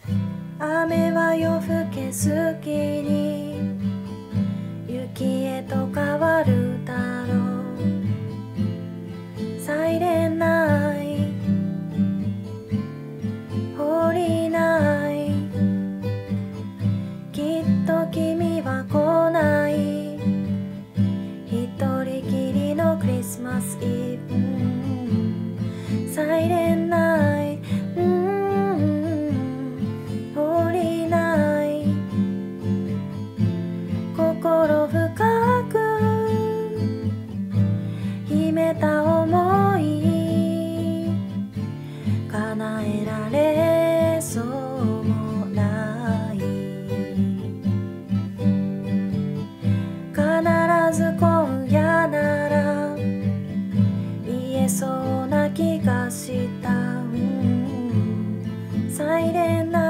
雨は夜更けすきに雪へと変わるだろう。サイレンナイト、ホーリーナイト、きっと君は来ない。一人きりのクリスマスイブ、サイレンナイト、ホーリーナイト、心深く秘めた想い叶えられそうもない。必ず今夜なら言えそうな気がした、サイレンな